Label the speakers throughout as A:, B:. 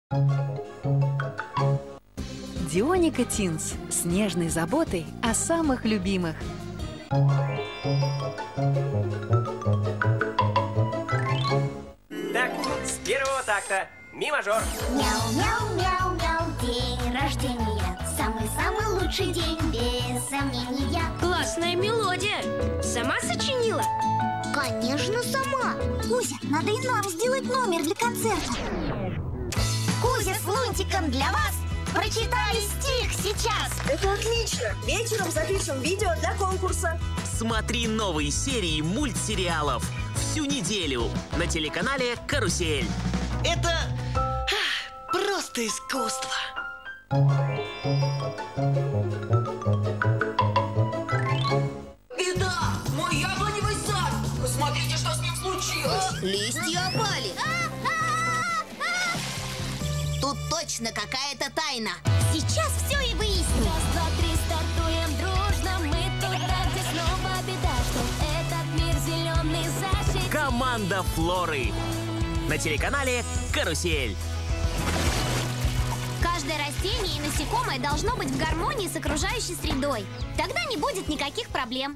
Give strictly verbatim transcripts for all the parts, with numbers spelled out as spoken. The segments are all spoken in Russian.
A: Дионика Тинс с нежной заботой о самых любимых.
B: Так, с первого такта. Ми мажор.
C: Мяу-мяу-мяу-мяу, день рождения. Самый-самый лучший день, без сомнения.
D: Классная мелодия. Сама сочинила?
C: Конечно, сама. Кузя, надо и нам сделать номер для концерта. Кузя с Лунтиком для вас прочитали стих сейчас.
E: Это отлично. Вечером запишем видео для конкурса.
F: Смотри новые серии мультсериалов всю неделю на телеканале «Карусель».
G: Это просто искусство.
H: Беда! Мой яблоневый сад! Посмотрите, что с ним случилось!
C: Листья опали. Тут точно какая-то тайна. Сейчас все и выясним.
I: Раз, два, три, стартуем дружно. Мы туда, где снова беда, что этот мир зеленый защитит.
F: Команда Флоры на телеканале «Карусель».
I: Каждое растение и насекомое должно быть в гармонии с окружающей средой. Тогда не будет никаких проблем.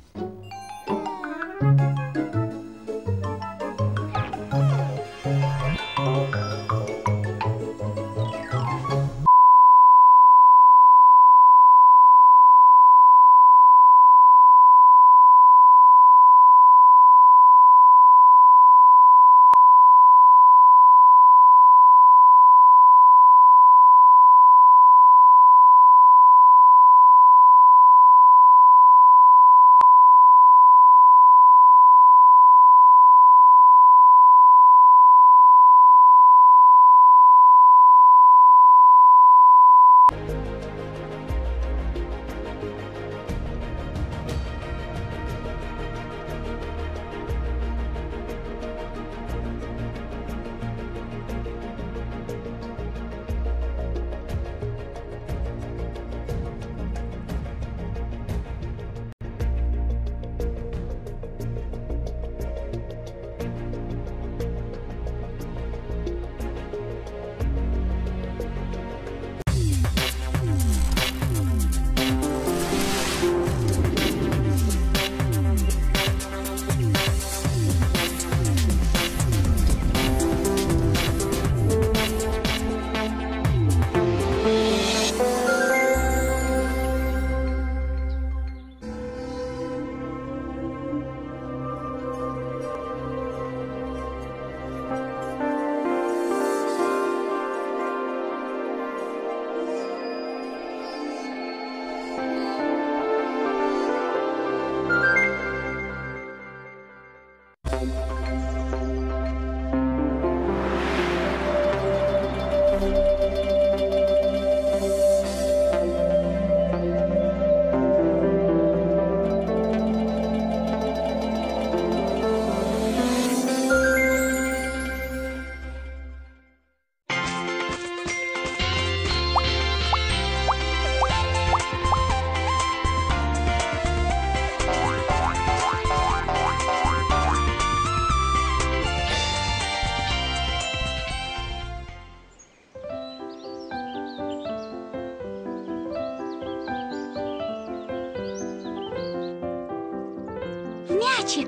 C: Мячик.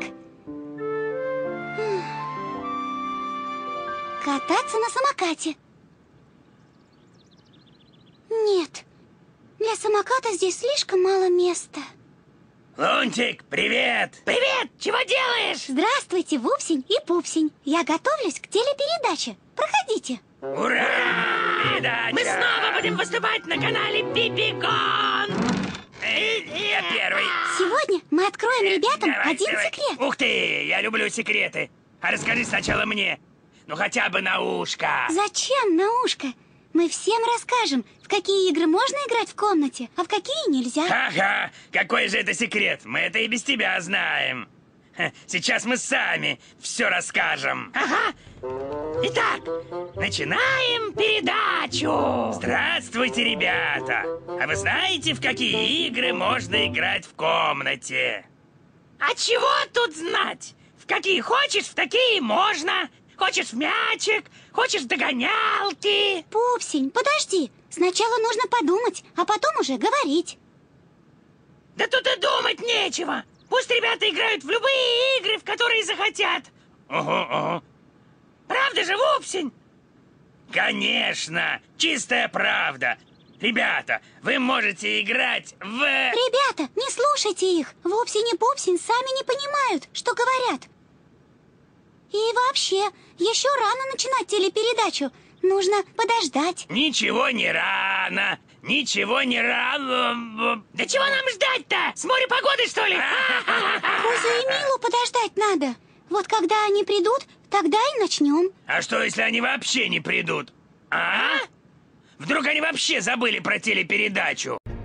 C: Кататься на самокате. Нет, для самоката здесь слишком мало места.
B: Лунтик, привет!
D: Привет! Чего делаешь?
C: Здравствуйте, Вупсень и Пупсень. Я готовлюсь к телепередаче. Проходите.
B: Ура! Передача!
D: Мы снова будем выступать на канале Пипигон!
B: Я первый.
C: Сегодня мы откроем ребятам
B: Давай,
C: один
B: давай.
C: секрет.
B: Ух ты, я люблю секреты. А расскажи сначала мне. Ну хотя бы на ушко.
C: Зачем на ушко? Мы всем расскажем, в какие игры можно играть в комнате, а в какие нельзя.
B: Ага, какой же это секрет? Мы это и без тебя знаем. Ха, сейчас мы сами все расскажем.
D: Ага. Итак, начинаем передачу.
B: Здравствуйте, ребята. А вы знаете, в какие игры можно играть в комнате?
D: А чего тут знать? В какие хочешь, в такие можно. Хочешь в мячик, хочешь в догонялки.
C: Пупсень, подожди. Сначала нужно подумать, а потом уже говорить.
D: Да тут и думать нечего. Пусть ребята играют в любые игры, в которые захотят.
B: Ого, ого.
D: Правда же, Вупсень?
B: Конечно, чистая правда. Ребята, вы можете играть в...
C: Ребята, не слушайте их. Вупсень и Пупсень сами не понимают, что говорят. И вообще, еще рано начинать телепередачу. Нужно подождать.
B: Ничего не рано. Ничего не рано.
D: Да чего нам ждать-то? С моря погоды, что ли?
C: Кузю и Милу подождать надо. Вот когда они придут, тогда и начнем.
B: А что, если они вообще не придут? А? Вдруг они вообще забыли про телепередачу?